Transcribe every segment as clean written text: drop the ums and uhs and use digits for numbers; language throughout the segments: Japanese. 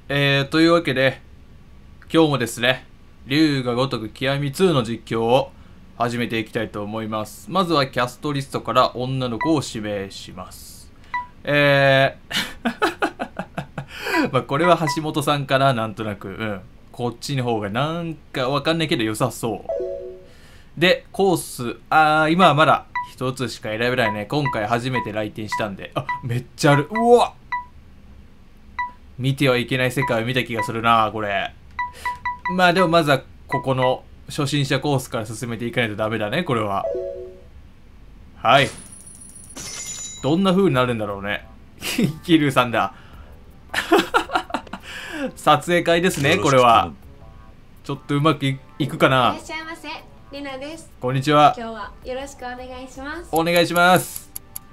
というわけで、今日もですね、龍が如く極み2の実況を始めていきたいと思います。まずはキャストリストから女の子を指名します。まあこれは橋本さんかな、なんとなく。こっちの方がなんかわかんないけど良さそう。で、コース、今はまだ一つしか選べないね。今回初めて来店したんで。めっちゃある。うわっ、見てはいけない世界を見た気がするな、これ。まあでもまずはここの初心者コースから進めていかないとダメだね、これは。はい。どんな風になるんだろうね。キルーさんだ。撮影会ですね、これは。ちょっとうまくいくかな。 いらっしゃいませ、りなです。 こんにちは。 今日はよろしくお願いします。 お願いします。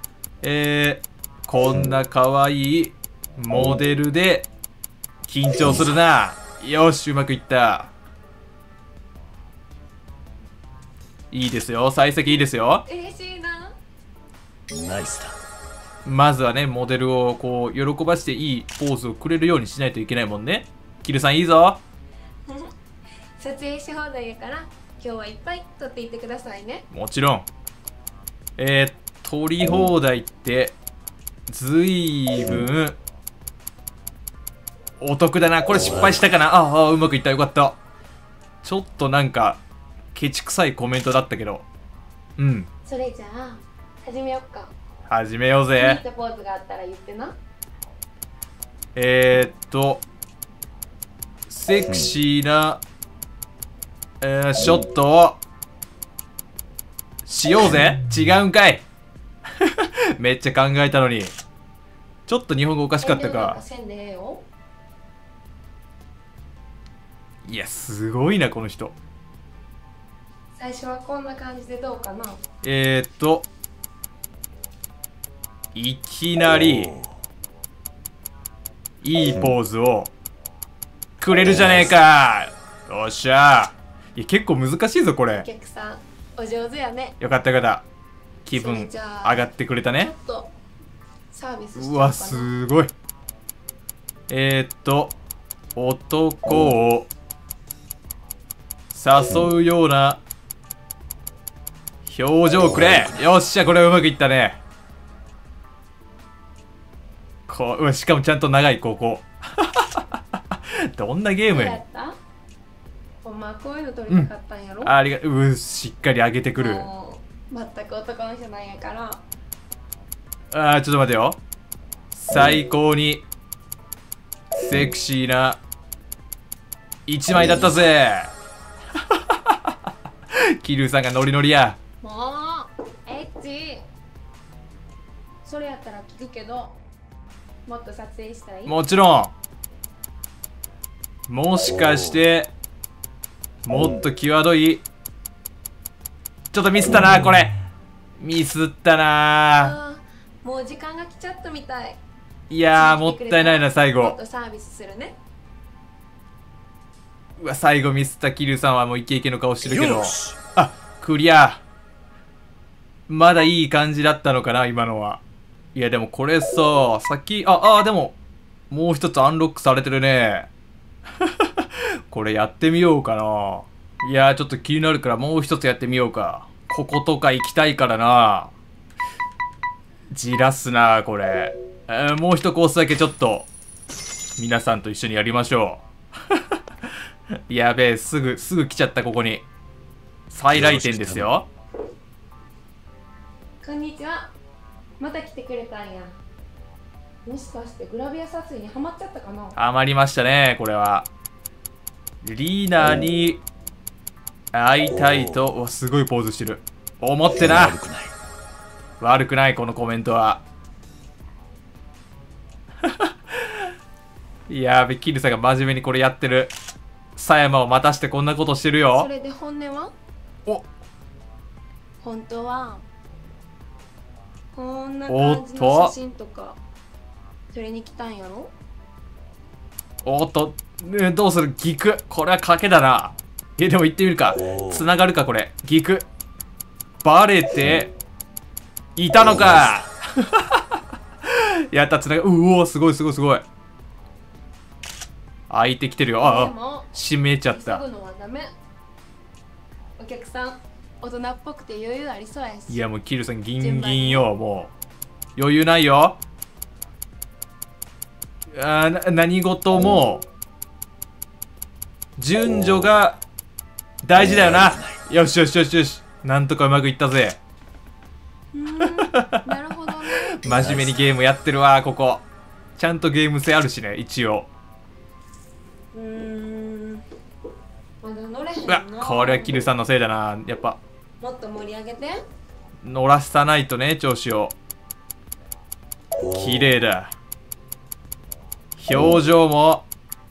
こんな可愛いモデルで緊張するな。よし、うまくいった。いいですよ、幸先いいですよ。 嬉しいな。 ナイスだ。 まずはね、モデルをこう喜ばしていいポーズをくれるようにしないといけないもんね。キルさんいいぞ。 撮影し放題やから今日はいっぱい撮っていってくださいね。 もちろん。撮り放題ってずいぶんお得だな。これ失敗したかな。うまくいった、よかった。ちょっとなんかケチくさいコメントだったけど、 それじゃあ始めよっか。 始めよう気に入っぜ。 たポーズがあったら言ってな。 セクシーな、ショットをしようぜ。違うんかい。めっちゃ考えたのに。ちょっと日本語おかしかったか。 せんでええよ。 いや、すごいな、この人。 最初はこんな感じでどうかな。 いきなりいいポーズをくれるじゃねえか。よっしゃ。いや、結構難しいぞこおれ。 客さんお上手やね。 よかったよかった。気分上それじゃあがってくれたちょね。 っとサービスしちゃおうかな。 うわ、すごい。男を誘うような表情くれ。よっしゃ、これはうまくいったね。しかもちゃんと長い、ここ。どんなゲームやねん。 どうやった？ほんまこういうの撮りたかったんやろ。 ありがとう。しっかり上げてくる。 もう全く男の人なんやから。 ちょっと待てよ。最高にセクシーな一枚だったぜ。キルーさんがノリノリや。 もうエッチ。それやったら聞くけど、もっと撮影したらいい？ もちろん。もしかしてもっと際どい。ちょっとミスったな、これ。ミスったな。 もう時間が来ちゃったみたい。 いやー、もったいないな、最後。 もっとサービスするね。 うわ、最後ミスったキルーさんはもうイケイケの顔してるけど。 よし。 クリア。まだいい感じだったのかな、今のは。いや、でもこれさ、さっき、でも、もう一つアンロックされてるね。これやってみようかな。いやー、ちょっと気になるからもう一つやってみようか。こことか行きたいからな。じらすな、これ。もう一コースだけちょっと、皆さんと一緒にやりましょう。やべえ、すぐ来ちゃった、ここに。再来店ですよ。 こんにちは。また来てくれたんや。もしかしてグラビア撮影にハマっちゃったかな。 ハマりましたね、これは。リーナに会いたいと。うわ、すごいポーズしてる。思ってな。 悪くない。 悪くない、このコメントは。やべ、キルさんが真面目にこれやってる。狭山を待たしてこんなことしてるよ。 それで本音は？本当はこんな感じの写真とか撮りに来たんやろ。 どうする？ギク。これは賭けだな。でも行ってみるか。つながるか、これ。ギク。バレていたのか。やった、つながる。うおー、すごいすごいすごい。 開いてきてるよ。 でああ、 も閉めちゃっ急た。 ぐのはダメ。お客さん大人っぽくて余裕ありそうやし。 いやもうキルさんギンギンよ。もう余裕ないよ。何事も順序が大事だよな。よしよしよしよし、なんとかうまくいったぜ。 なるほどね。 真面目にゲームやってるわ、ここ。ちゃんとゲーム性あるしね、一応。 まだ乗れへんうわ、 な。 これはキルさんのせいだな。やっぱもっと盛り上げて。 乗らさないとね、調子を。綺麗だ。表情も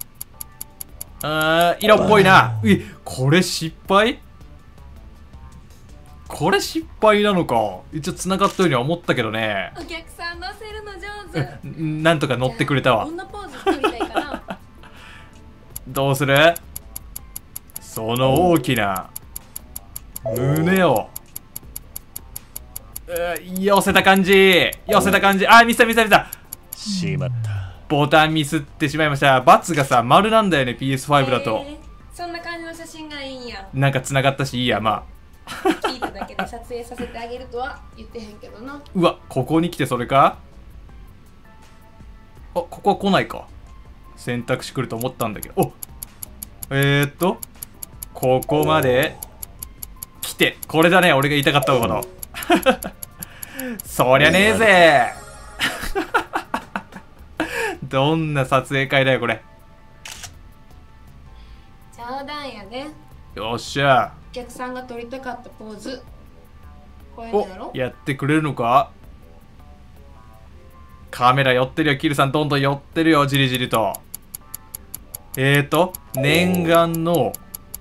色っぽいな。これ失敗？これ失敗なのか。一応繋がったようには思ったけどね。 お客さん乗せるの上手。 なんとか乗ってくれたわど。んなポーズ作りたいかな。 どうする？その大きな胸を寄せた感じ、寄せた感じ。あ、ミスったミスったミスった。 しまった。 ボタンミスってしまいました。バツがさ、丸なんだよね、PS5 だと。 そんな感じの写真がいいんや。 なんか繋がったしいいや、まあ。 聞いただけで撮影させてあげるとは言ってへんけどな。 うわ、ここに来てそれか？あ、ここは来ないか。選択肢来ると思ったんだけど。ここまで来て、これだね、俺が言いたかったこと。そりゃねえぜ。どんな撮影会だよ、これ。 冗談やね。 よっしゃ。 お客さんが撮りたかったポーズ。こういうのやろ？ やってくれるのか？カメラ寄ってるよ、キルさん。どんどん寄ってるよ、じりじりと。念願の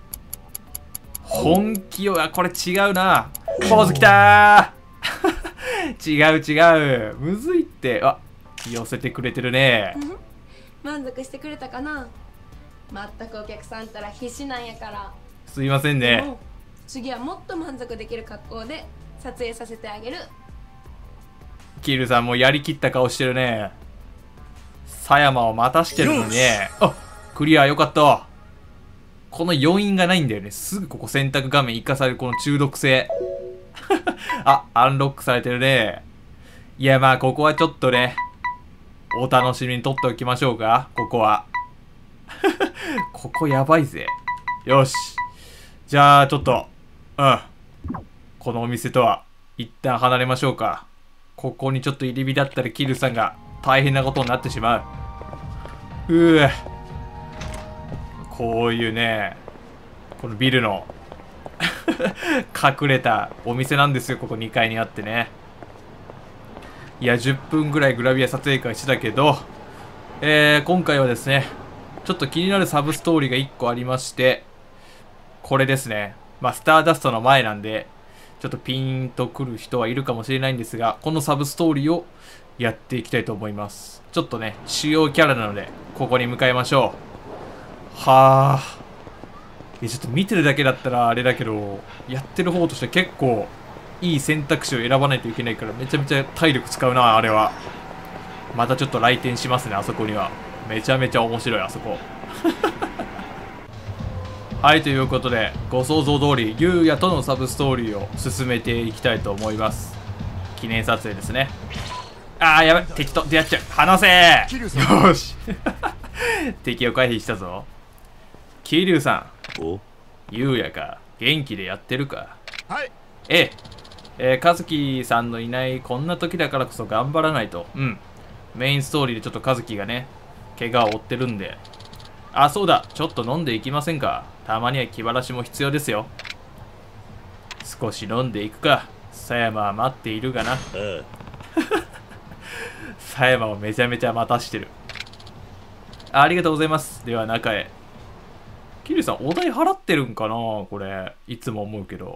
本気を、これ違うな。ポーズきたー。違う違う。むずいって。あ、寄せてくれてるね。 満足してくれたかな。全くお客さんったら必死なんやから。 すいませんね。 でも次はもっと満足できる格好で撮影させてあげる。 キルさんもやりきった顔してるね。狭山を待たしてるのにね。あ、クリアよかった。この余韻がないんだよね。すぐここ選択画面生かされるこの中毒性。あ、アンロックされてるね。いや、まあここはちょっとね、お楽しみにとっておきましょうか、ここは。ここやばいぜ。よし。じゃあちょっと、このお店とは一旦離れましょうか。ここにちょっと入り浸ったらキルさんが大変なことになってしまう。こういうね、このビルの隠れたお店なんですよ、ここ2階にあってね。いや、10分ぐらいグラビア撮影会してたけど、今回はですね、ちょっと気になるサブストーリーが1個ありまして、これですね。まあ、スターダストの前なんで、ちょっとピンとくる人はいるかもしれないんですが、このサブストーリーをやっていきたいと思います。ちょっとね、主要キャラなので、ここに向かいましょう。はあ。ちょっと見てるだけだったらあれだけど、やってる方として結構いい選択肢を選ばないといけないからめちゃめちゃ体力使うな、あれは。またちょっと来店しますね、あそこには。めちゃめちゃ面白い、あそこ。はい、ということで、ご想像通り、ゆうやとのサブストーリーを進めていきたいと思います。記念撮影ですね。あー、やばい、敵と出会っちゃう。離せー。よし。敵を回避したぞ。桐生さん、ゆうやか、元気でやってるか？ はい。 和樹さんのいないこんな時だからこそ頑張らないと。メインストーリーでちょっと和樹がね、怪我を負ってるんで。あ、そうだ、ちょっと飲んでいきませんか？たまには気晴らしも必要ですよ。少し飲んでいくか。狭山は待っているがな。狭山をめちゃめちゃ待たしてる。ありがとうございます。では中へ。桐生さん、お代払ってるんかなこれ。いつも思うけど。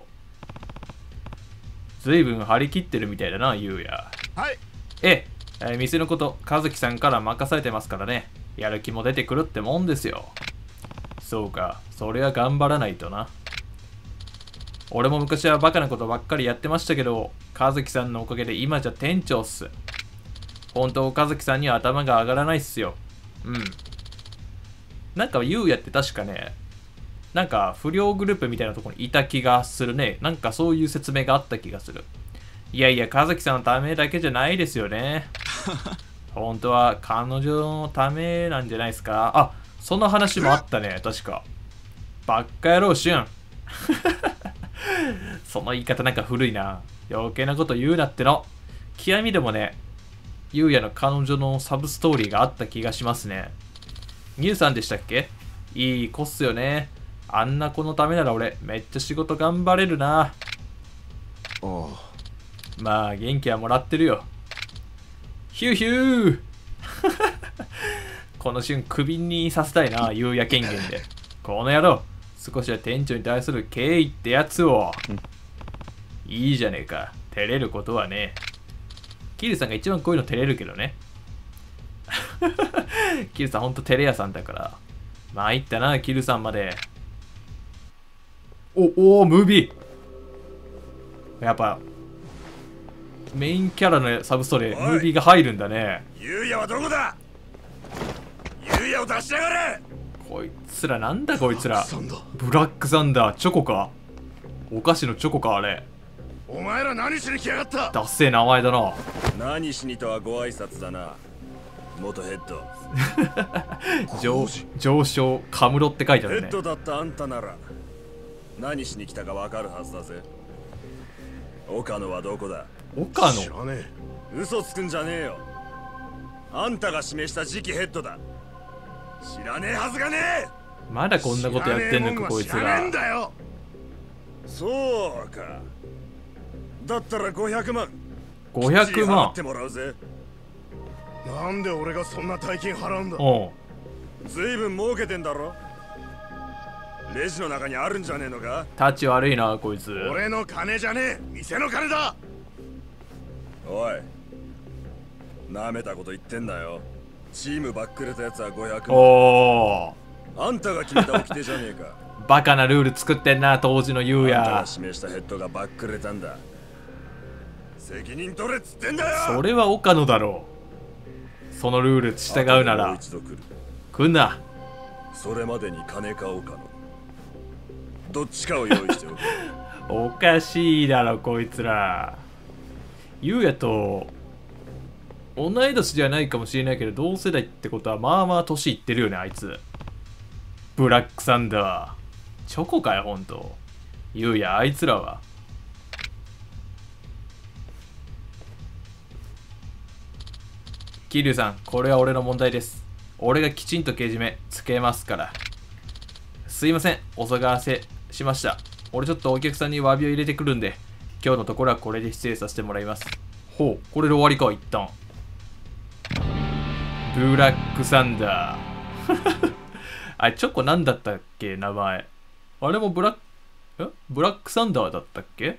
ずいぶん張り切ってるみたいだな、ゆうや。 はい。 店のこと、和樹さんから任されてますからね。やる気も出てくるってもんですよ。そうか、それは頑張らないとな。俺も昔はバカなことばっかりやってましたけど、和樹さんのおかげで今じゃ店長っす。本当、和樹さんには頭が上がらないっすよ。 なんかゆうやって確かね、なんか不良グループみたいなところにいた気がするね。なんかそういう説明があった気がする。いやいや、和樹さんのためだけじゃないですよね。本当は彼女のためなんじゃないですか。あ、その話もあったね、確か。バッカ野郎、シュン。その言い方なんか古いな。余計なこと言うなっての。極みでもね、ゆうやの彼女のサブストーリーがあった気がしますね。ニューさんでしたっけ？いい子っすよね。あんな子のためなら俺、めっちゃ仕事頑張れるな。 おう。 まあ、元気はもらってるよ。ヒューヒューこの瞬クビにさせたいな、ゆうや権限で。この野郎、少しは店長に対する敬意ってやつを。いいじゃねえか。照れることはね。キルさんが一番こういうの照れるけどね。キルさんほんと照れ屋さんだから。参ったな、キルさんまで。お、ムービー。やっぱ、メインキャラのサブストーリー、ムービーが入るんだね。 ゆうやはどこだ？ゆうやを出しやがれ！ こいつらなんだこいつら。ブラックサンダー、チョコか？お菓子のチョコかあれ。 お前ら何しに来やがった？ ダッセー名前だな。 何しにとはご挨拶だな。元ヘッド。 上昇、カムロって書いてあるね。 ヘッドだったあんたなら何しに来たかわかるはずだぜ。岡野はどこだ？ 岡野？ 知らねえ。嘘つくんじゃねえよ。あんたが示した次期ヘッドだ。知らねえはずがねえ。 まだこんなことやってんのかこいつら。 そうか。だったら500万。 500万ってもらうぜ。なんで俺がそんな大金払うんだ。 おう。 ずいぶん儲けてんだろ。レジの中にあるんじゃねえのか。 タチ悪いなこいつ。 俺の金じゃねえ、店の金だ。おい、なめたこと言ってんだよ。チームバックれたやつは500万。 おお。あんたが決めた掟じゃねえか。 バカなルール作ってんな当時のゆうあんたや。 が示したヘッドがバックれたんだ。責任取れっつってんだよ。 それは岡野だろう。そのルール従うなら来んな。 それまでに金か岡野、どっちかを用意しておく。 おかしいだろこいつら。ゆうやと同い年じゃないかもしれないけど同世代ってことはまあまあ年いってるよねあいつ。ブラックサンダーチョコかよほんと。ゆうやあいつらは。桐生さん、これは俺の問題です。俺がきちんとけじめつけますから。すいません、お騒がせしました。俺ちょっとお客さんに詫びを入れてくるんで、今日のところはこれで失礼させてもらいます。ほう、これで終わりか、一旦。ブラックサンダー。あれ、チョコなんだったっけ、名前。あれもブラックサンダーだったっけ？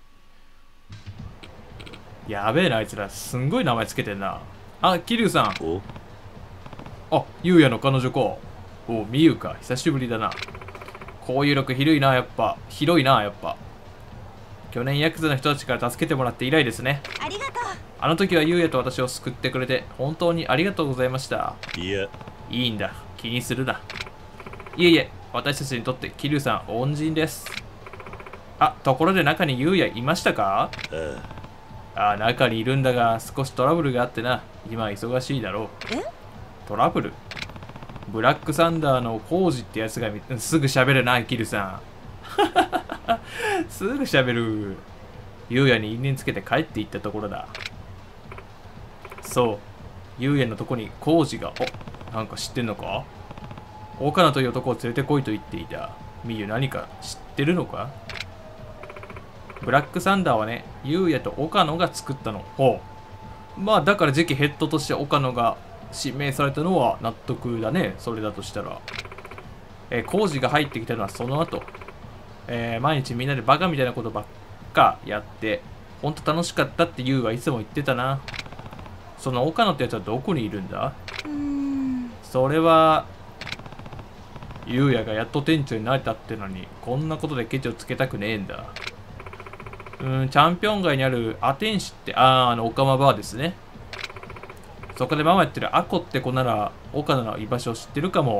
やべえな、あいつら。すんごい名前つけてんな。あ、桐生さん。あ、ゆうやの彼女か。お、みゆか。久しぶりだな。交友録広いな、やっぱ。広いな、やっぱ。去年ヤクザの人たちから助けてもらって以来ですね。 ありがとう。 あの時はゆうやと私を救ってくれて、本当にありがとうございました。 いや、 いいんだ。気にするな。いえいえ、私たちにとって桐生さん恩人です。あ、ところで中にゆうやいましたか？あ、中にいるんだが、少しトラブルがあってな。今忙しいだろう。トラブル？ブラックサンダーのコウジってやつがすぐ喋るな、キルさん。すぐ喋る。ゆうやに因縁つけて帰っていったところだ。そう。ゆうやのとこにコウジが、なんか知ってんのか？岡野という男を連れてこいと言っていた。みゆ何か知ってるのか？ブラックサンダーはね、ゆうやと岡野が作ったの。ほう。まあだから次期ヘッドとして岡野が指名されたのは納得だね。それだとしたら。コウジが入ってきたのはその後。毎日みんなでバカみたいなことばっかやって、ほんと楽しかったってゆうはいつも言ってたな。その岡野ってやつはどこにいるんだ？それは、ゆうやがやっと店長になれたってのに、こんなことでケチをつけたくねえんだ。チャンピオン街にあるアテンシって、オカマバーですね。そこでママやってるアコって子なら、岡野の居場所を知ってるかも。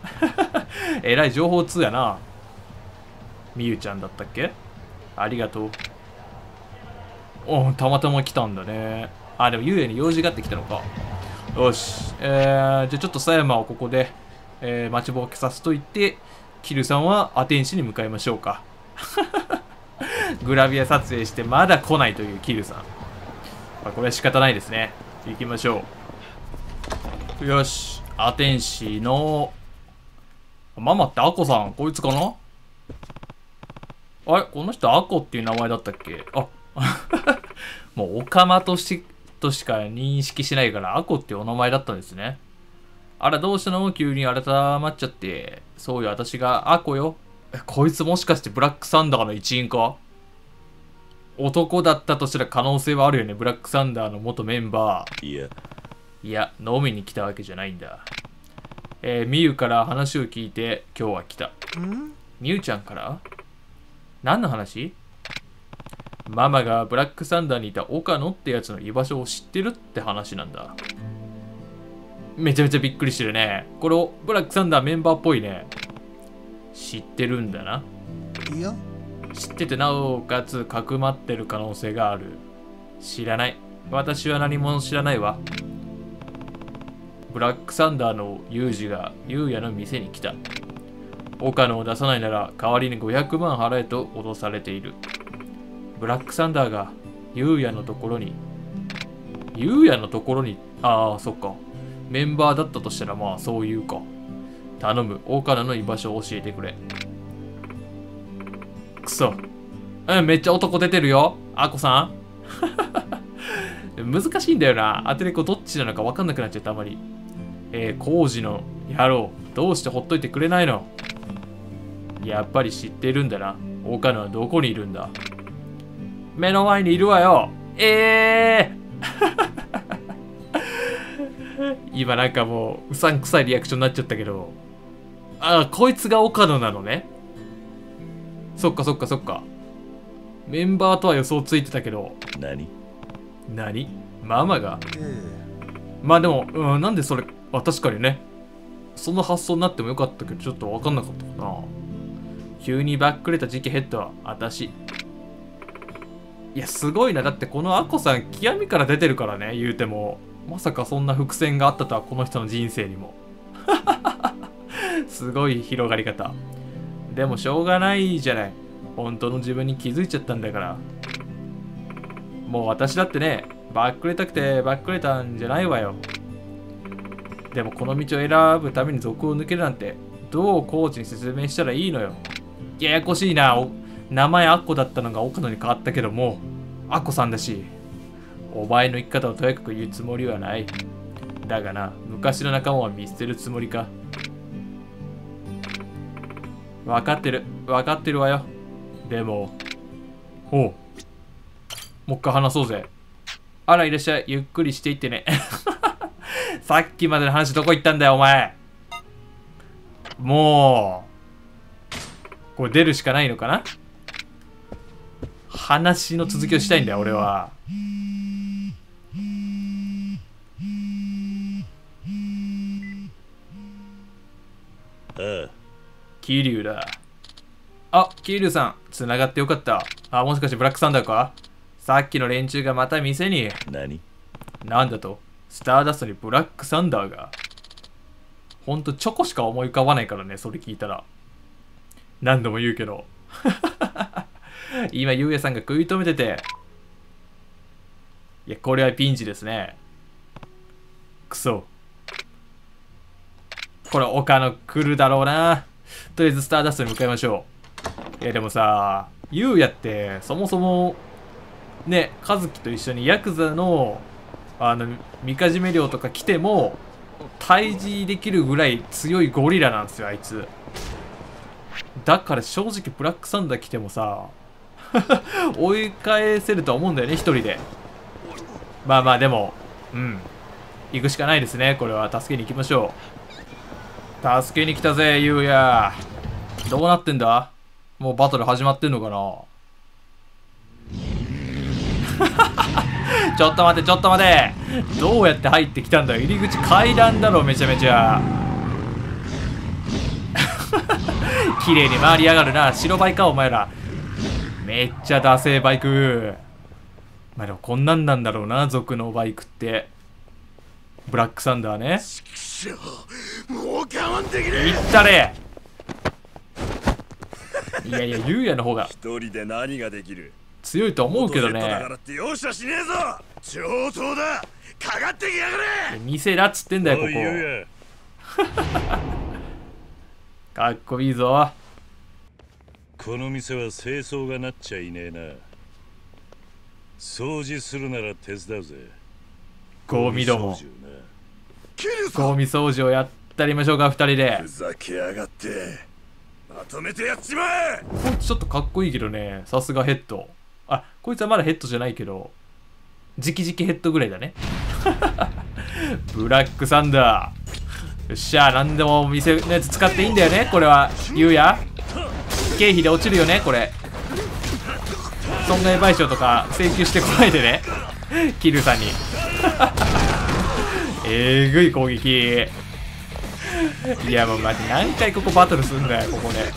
えらい情報通やな。みゆちゃんだったっけ？ありがとう。おたまたま来たんだね。あ、でもゆうやに用事があって来たのか。よし。じゃあちょっと狭山をここで、待ちぼうけさせといて、キルさんはアテンシに向かいましょうか。グラビア撮影してまだ来ないというキルさん。まあ、これは仕方ないですね。行きましょう。よし。アテンシの、ママってアコさん、こいつかな？あれこの人アコっていう名前だったっけ？あ、もうオカマとしか認識しないからアコっていうお名前だったんですね。あらどうしたの？急に改まっちゃって。そうよ、私がアコよ。こいつもしかしてブラックサンダーの一員か？男だったとしたら可能性はあるよね。ブラックサンダーの元メンバー。いや、飲みに来たわけじゃないんだ。みゆから話を聞いて今日は来た。みゆちゃんから？何の話？ママがブラックサンダーにいた岡野ってやつの居場所を知ってるって話なんだ。めちゃめちゃびっくりしてるね。これブラックサンダーメンバーっぽいね。知ってるんだな。 いや、 知っててなおかつかくまってる可能性がある。知らない。私は何も知らないわ。ブラックサンダーのユージがユウヤの店に来た。岡野を出さないなら代わりに500万払えと脅されている。ブラックサンダーがユウヤのところに、ああ、そっか。メンバーだったとしたらまあそういうか。頼む、岡野の居場所を教えてくれ。くそ。めっちゃ男出てるよ。アコさん難しいんだよな。アテレコどっちなのか分かんなくなっちゃったあまり。コウジの野郎、どうしてほっといてくれないの？やっぱり知ってるんだな。岡野はどこにいるんだ？目の前にいるわよ。今なんかもううさんくさいリアクションになっちゃったけど。あ、こいつが岡野なのね。そっかそっかそっか。メンバーとは予想ついてたけど。何？ママが？まあでも、なんでそれ、確かにね。その発想になってもよかったけど、ちょっと分かんなかったかな。急にバックれた時期ヘッドは、私。いや、すごいな。だってこのアコさん、極みから出てるからね、言うても。まさかそんな伏線があったとは、この人の人生にも。すごい広がり方。でもしょうがないじゃない。本当の自分に気づいちゃったんだから。もう私だってね、バックれたくてバックれたんじゃないわよ。でもこの道を選ぶために族を抜けるなんて、どうコーチに説明したらいいのよ。ややこしいな。名前アッコだったのが岡野に変わったけども、アッコさんだし、お前の生き方をとやかく言うつもりはない。だがな、昔の仲間は見捨てるつもりか。分かってるわよ。でも、もう一回話そうぜ。あら、いらっしゃい。ゆっくりしていってね。さっきまでの話どこ行ったんだよ、お前。もう、これ出るしかないのかな？話の続きをしたいんだよ、俺は。桐生だ。あ、桐生さん、繋がってよかった。あ、もしかしてブラックサンダーか？さっきの連中がまた店に。なんだと？スターダストにブラックサンダーが。ほんとチョコしか思い浮かばないからね、それ聞いたら。何度も言うけど。今、ゆうやさんが食い止めてて。いや、これはピンチですね。くそ。これ、岡野来るだろうな。とりあえずスターダストに向かいましょう。いや、でもさ、ゆうやって、そもそも、ね、和樹と一緒にヤクザの、みかじめ漁とか来ても、退治できるぐらい強いゴリラなんですよ、あいつ。だから正直ブラックサンダー来てもさ、追い返せると思うんだよね、一人で。まあまあ、でも、行くしかないですね、これは。助けに行きましょう。助けに来たぜ、ゆうや。どうなってんだ？もうバトル始まってんのかな？ちょっと待て。どうやって入ってきたんだよ。入り口階段だろ、めちゃめちゃ。 綺麗に回りやがるな。白バイかお前ら。めっちゃダセーバイク。まあでもこんなんなんだろうな、族のバイクって。ブラックサンダーね。 もう我慢できねいったれ。いやいや、ゆうやの方が一人で何ができる。 強いと思うけどね。 だからって容赦しねえぞ。上等だ。かかってきやがれ。 店だっつってんだよ、ここ。かっこいいぞ。 この店は清掃がなっちゃいねえな。掃除するなら手伝うぜ。 ゴミども。 キルさん、 ゴミ掃除をやったりましょうか、二人で。 ふざけやがって。まとめてやっちまえ。 こいつちょっとかっこいいけどね。さすがヘッド。あ、こいつはまだヘッドじゃないけど、直々ヘッドぐらいだね。ブラックサンダー。よっしゃ、なんでも店のやつ使っていいんだよね、これは。ゆうや経費で落ちるよね、これ。損害賠償とか請求してこないでね。キルさんに。えぐい攻撃。いやもうマジ何回ここバトルすんだよ、ここで。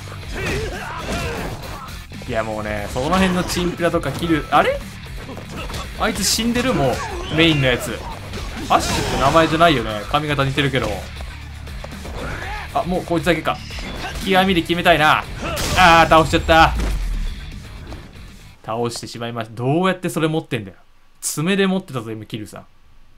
いやもうね、その辺のチンピラとかキル、あれあいつ死んでる、もうメインのやつ。アッシュって名前じゃないよね。髪型似てるけど。あ、もうこいつだけか。極みで決めたいな。あー、倒しちゃった。倒してしまいました。どうやってそれ持ってんだよ。爪で持ってたぞ、今、キルさん。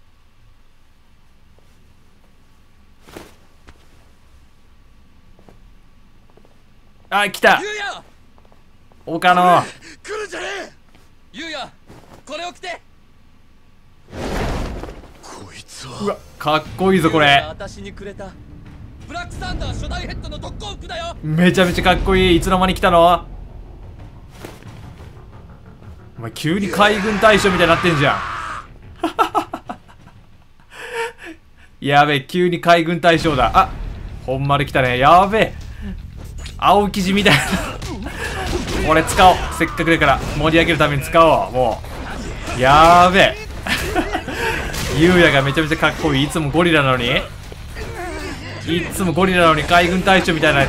あ、来た。岡野。 来るんじゃねえ。 ゆうや、これを着て。 こいつは。 うわ、かっこいいぞこれ。 私にくれたブラックサンダー初代ヘッドの特攻服だよ。 めちゃめちゃかっこいい。いつの間に来たの？お前急に海軍大将みたいになってんじゃん。やべえ、急に海軍大将だ。あ、本丸来たね。やべえ、青生地みたいな。これ使おう。せっかくだから盛り上げるために使おう。もうやーべえ。ゆうやがめちゃめちゃかっこいい。いつもゴリラなのに、いつもゴリラなのに海軍大将みたいな。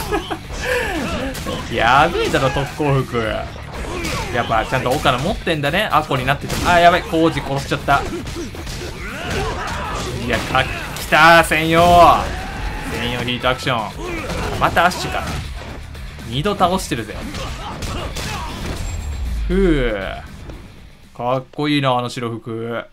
やべえだろ、特攻服。やっぱちゃんと岡野持ってんだね。アコになってても。あ、やべえ、コウジ殺しちゃった。いや、来たー、専用ヒートアクション。またアッシュか。2度倒してるぜ。ふう、かっこいいな、あの白服。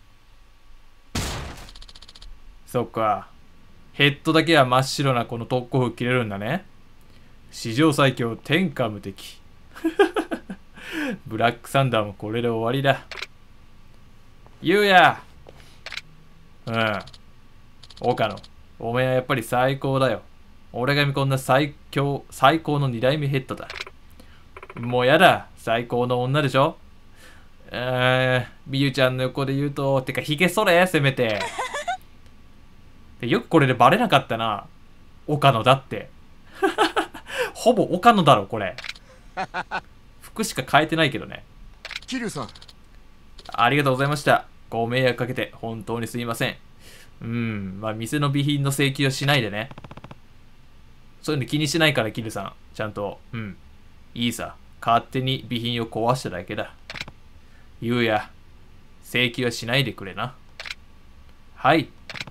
そっか、ヘッドだけは真っ白なこの特攻服着れるんだね。史上最強、天下無敵。ブラックサンダーもこれで終わりだ。ゆうや。うん。岡野、おめえはやっぱり最高だよ。俺が見込んだ最高の2代目ヘッドだ。もうやだ。最高の女でしょ。みゆちゃんの横で言うと、てかひげそれ、せめて。でよくこれでバレなかったな。岡野だって。ほぼ岡野だろ、これ。服しか変えてないけどね。 キリュウさん、 ありがとうございました。ご迷惑かけて本当にすいません。まあ店の備品の請求はしないでね。そういうの気にしないから、キルさん。ちゃんと、いいさ。勝手に備品を壊しただけだ。ゆうや、請求はしないでくれな。はい。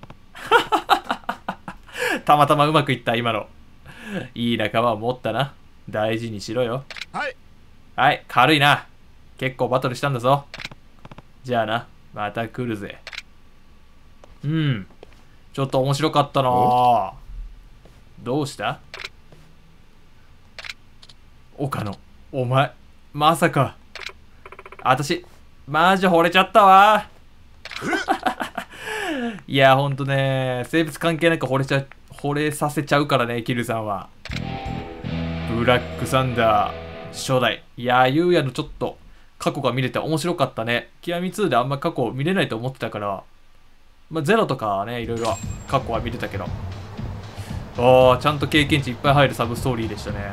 たまたまうまくいった、今の。いい仲間を持ったな。大事にしろよ。 はい。 はい、軽いな。結構バトルしたんだぞ。じゃあな、また来るぜ。ちょっと面白かったなぁ。どうした？岡野、お前、まさか。私、マジ惚れちゃったわ。いや、ほんとね、性別関係なく惚れさせちゃうからね、キルさんは。ブラックサンダー、初代。いや、ゆうやのちょっと、過去が見れて面白かったね。極み2であんま過去見れないと思ってたから、まあ、ゼロとかはね、いろいろ過去は見てたけど。ちゃんと経験値いっぱい入るサブストーリーでしたね。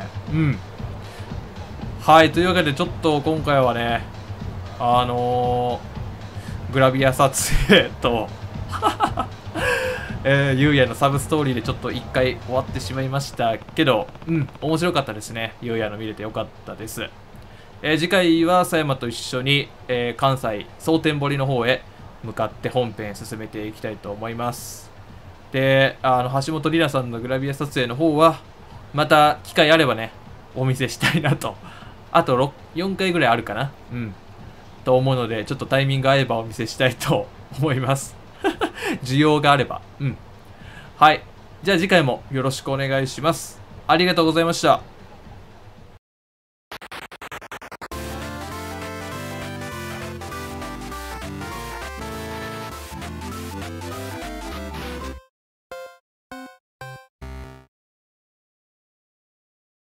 はい、というわけでちょっと今回はね、グラビア撮影とゆうやのサブストーリーでちょっと一回終わってしまいましたけど、面白かったですね。ゆうやの見れてよかったです。次回は佐山と一緒に、関西蒼天堀の方へ向かって本編進めていきたいと思います。で、橋本里奈さんのグラビア撮影の方は、また機会あればね、お見せしたいなと。あと4回ぐらいあるかな。と思うので、ちょっとタイミング合えばお見せしたいと思います。需要があれば。はい。じゃあ次回もよろしくお願いします。ありがとうございました。